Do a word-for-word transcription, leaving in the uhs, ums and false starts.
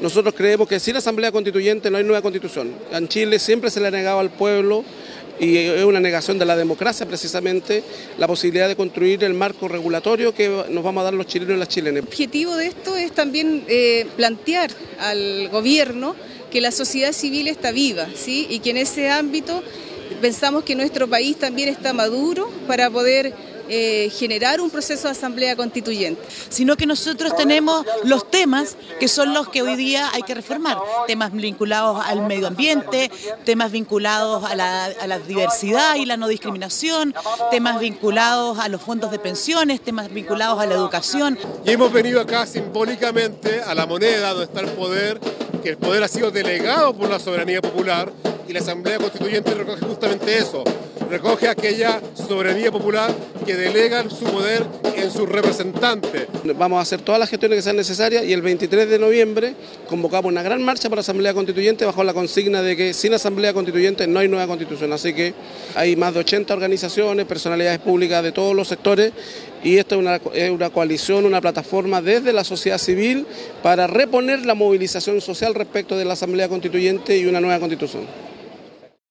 Nosotros creemos que sin Asamblea Constituyente no hay nueva Constitución. En Chile siempre se le ha negado al pueblo, y es una negación de la democracia precisamente, la posibilidad de construir el marco regulatorio que nos vamos a dar los chilenos y las chilenas. El objetivo de esto es también eh, plantear al gobierno que la sociedad civil está viva, ¿sí? Y que en ese ámbito pensamos que nuestro país también está maduro para poder eh, generar un proceso de asamblea constituyente. Sino que nosotros tenemos los temas que son los que hoy día hay que reformar, temas vinculados al medio ambiente, temas vinculados a la, a la diversidad y la no discriminación, temas vinculados a los fondos de pensiones, temas vinculados a la educación. Y hemos venido acá simbólicamente a la moneda donde está el poder, que el poder ha sido delegado por la soberanía popular, y la Asamblea Constituyente recoge justamente eso, recoge aquella soberanía popular que delega su poder en sus representantes. Vamos a hacer todas las gestiones que sean necesarias y el veintitrés de noviembre convocamos una gran marcha por la Asamblea Constituyente bajo la consigna de que sin Asamblea Constituyente no hay nueva Constitución. Así que hay más de ochenta organizaciones, personalidades públicas de todos los sectores, y esta es una, es una coalición, una plataforma desde la sociedad civil para reponer la movilización social respecto de la Asamblea Constituyente y una nueva Constitución.